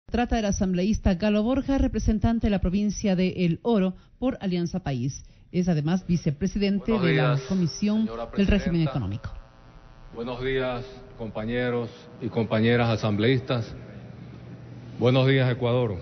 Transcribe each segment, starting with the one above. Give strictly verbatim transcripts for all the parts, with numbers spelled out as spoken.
Trata del asambleísta Galo Borja, representante de la provincia de El Oro por Alianza País. Es además vicepresidente Buenos de días, la Comisión del Régimen Económico. Buenos días, compañeros y compañeras asambleístas. Buenos días, Ecuador.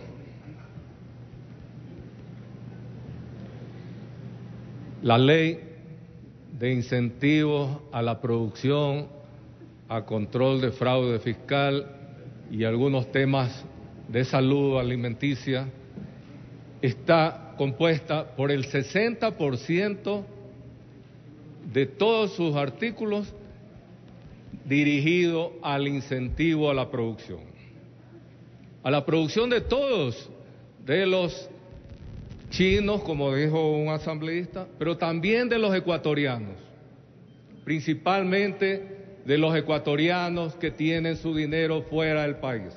La ley de incentivos a la producción, a control de fraude fiscal y algunos temas de salud alimenticia está compuesta por el sesenta por ciento de todos sus artículos dirigido al incentivo a la producción, a la producción de todos, de los chinos, como dijo un asambleísta, pero también de los ecuatorianos, principalmente de los ecuatorianos que tienen su dinero fuera del país.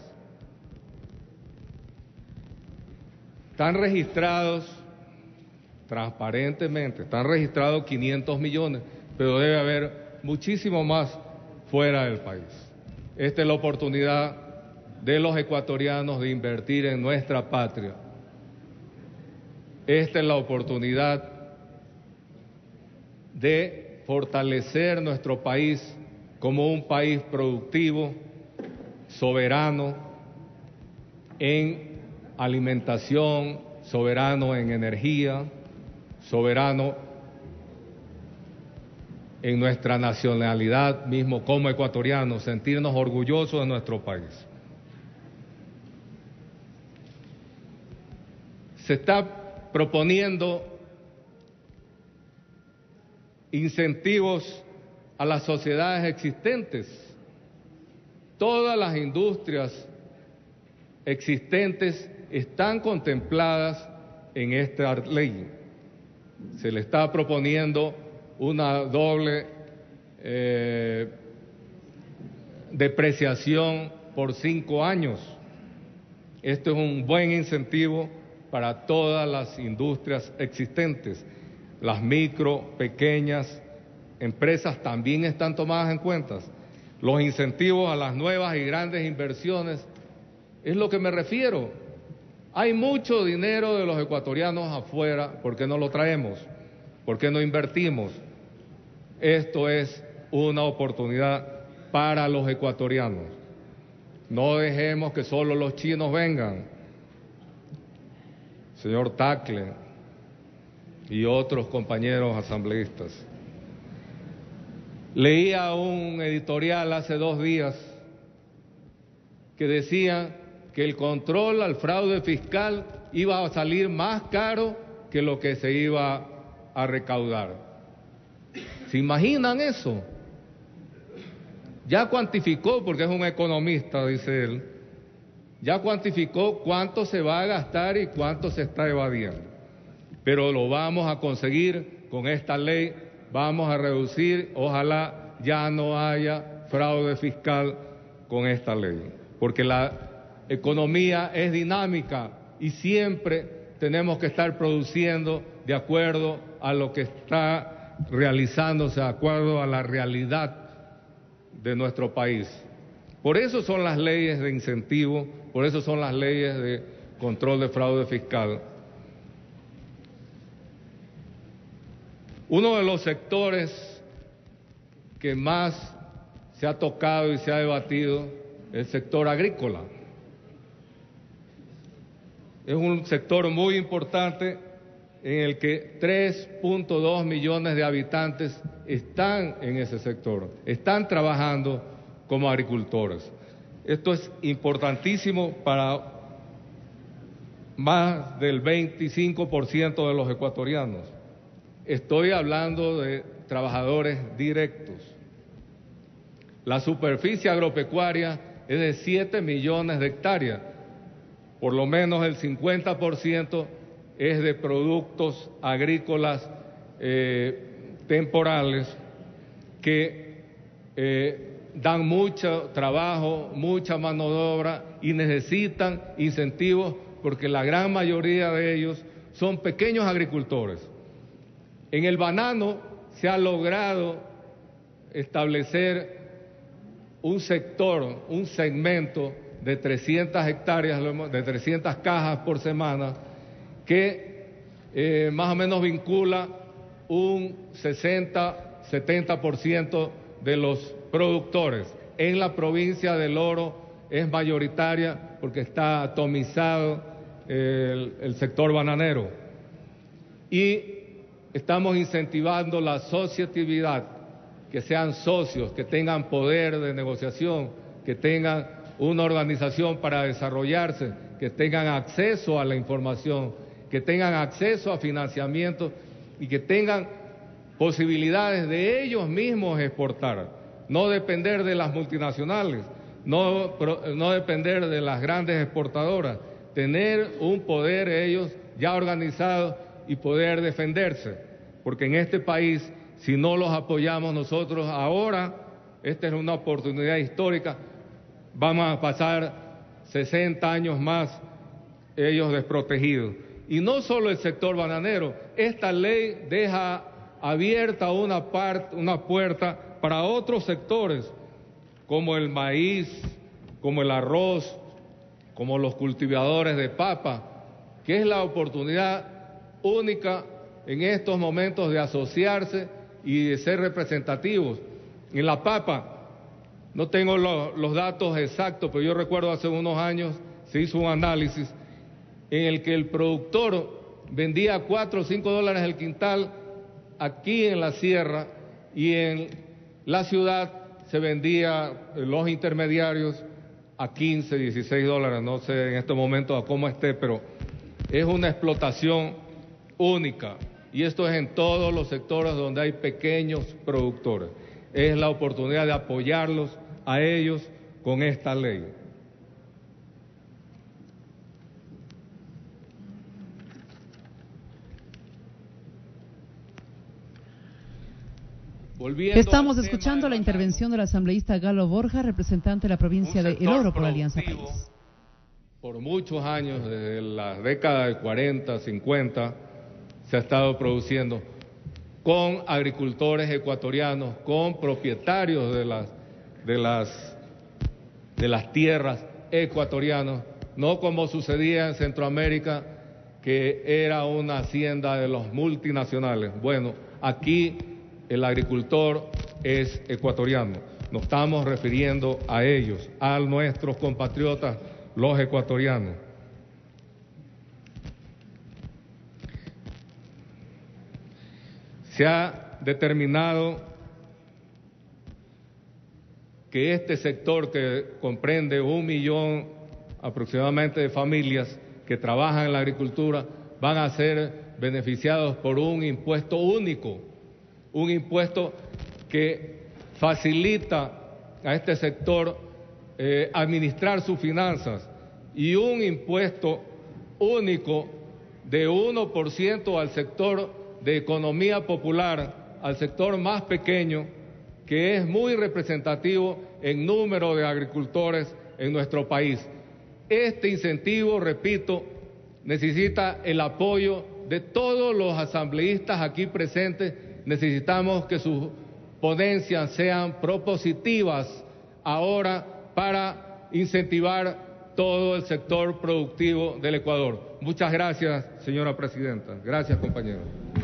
Están registrados, transparentemente, están registrados quinientos millones, pero debe haber muchísimo más fuera del país. Esta es la oportunidad de los ecuatorianos de invertir en nuestra patria. Esta es la oportunidad de fortalecer nuestro país como un país productivo, soberano en alimentación, soberano en energía, soberano en nuestra nacionalidad mismo como ecuatorianos, sentirnos orgullosos de nuestro país. Se está proponiendo incentivos a las sociedades existentes. Todas las industrias existentes están contempladas en esta ley. Se le está proponiendo una doble eh, depreciación por cinco años. Esto es un buen incentivo para todas las industrias existentes. Las micro, pequeñas empresas también están tomadas en cuenta. Los incentivos a las nuevas y grandes inversiones es lo que me refiero. Hay mucho dinero de los ecuatorianos afuera, ¿por qué no lo traemos? ¿Por qué no invertimos? Esto es una oportunidad para los ecuatorianos. No dejemos que solo los chinos vengan. Señor Tagle y otros compañeros asambleístas. Leía un editorial hace dos días que decía que el control al fraude fiscal iba a salir más caro que lo que se iba a recaudar. ¿Se imaginan eso? Ya cuantificó, porque es un economista, dice él, ya cuantificó cuánto se va a gastar y cuánto se está evadiendo. Pero lo vamos a conseguir con esta ley, vamos a reducir, ojalá ya no haya fraude fiscal con esta ley, porque la economía es dinámica y siempre tenemos que estar produciendo de acuerdo a lo que está realizándose, de acuerdo a la realidad de nuestro país. Por eso son las leyes de incentivo, por eso son las leyes de control de fraude fiscal. Uno de los sectores que más se ha tocado y se ha debatido es el sector agrícola. Es un sector muy importante en el que tres punto dos millones de habitantes están en ese sector, están trabajando como agricultores. Esto es importantísimo para más del veinticinco por ciento de los ecuatorianos. Estoy hablando de trabajadores directos. La superficie agropecuaria es de siete millones de hectáreas. Por lo menos el cincuenta por ciento es de productos agrícolas eh, temporales que eh, dan mucho trabajo, mucha mano de obra y necesitan incentivos porque la gran mayoría de ellos son pequeños agricultores. En el banano se ha logrado establecer un sector, un segmento de trescientas hectáreas, de trescientas cajas por semana, que eh, más o menos vincula un sesenta, setenta por ciento de los productores. En la provincia del Oro es mayoritaria porque está atomizado el, el sector bananero. Y estamos incentivando la asociatividad, que sean socios, que tengan poder de negociación, que tengan una organización para desarrollarse, que tengan acceso a la información, que tengan acceso a financiamiento y que tengan posibilidades de ellos mismos exportar, no depender de las multinacionales, no, no depender de las grandes exportadoras, tener un poder ellos ya organizado y poder defenderse, porque en este país, si no los apoyamos nosotros ahora, esta es una oportunidad histórica, vamos a pasar sesenta años más ellos desprotegidos. Y no solo el sector bananero, esta ley deja abierta una, parte, una puerta para otros sectores, como el maíz, como el arroz, como los cultivadores de papa, que es la oportunidad única en estos momentos de asociarse y de ser representativos. En la papa, no tengo lo, los datos exactos, pero yo recuerdo hace unos años se hizo un análisis en el que el productor vendía a cuatro o cinco dólares el quintal aquí en la sierra y en la ciudad se vendía los intermediarios a quince, dieciséis dólares, no sé en este momento a cómo esté, pero es una explotación única y esto es en todos los sectores donde hay pequeños productores. Es la oportunidad de apoyarlos a ellos con esta ley. Volviendo Estamos escuchando la intervención del asambleísta Galo Borja, representante de la provincia de El Oro por Alianza País. Por muchos años, desde la década de cuarenta, cincuenta, se ha estado produciendo con agricultores ecuatorianos, con propietarios de las, de las, de las tierras ecuatorianos, no como sucedía en Centroamérica, que era una hacienda de los multinacionales. Bueno, aquí el agricultor es ecuatoriano. Nos estamos refiriendo a ellos, a nuestros compatriotas, los ecuatorianos. Se ha determinado que este sector, que comprende un millón aproximadamente de familias que trabajan en la agricultura, van a ser beneficiados por un impuesto único, un impuesto que facilita a este sector eh, administrar sus finanzas y un impuesto único de uno por ciento al sector de economía popular, al sector más pequeño, que es muy representativo en número de agricultores en nuestro país. Este incentivo, repito, necesita el apoyo de todos los asambleístas aquí presentes. Necesitamos que sus ponencias sean propositivas ahora para incentivar todo el sector productivo del Ecuador. Muchas gracias, señora presidenta. Gracias, compañeros.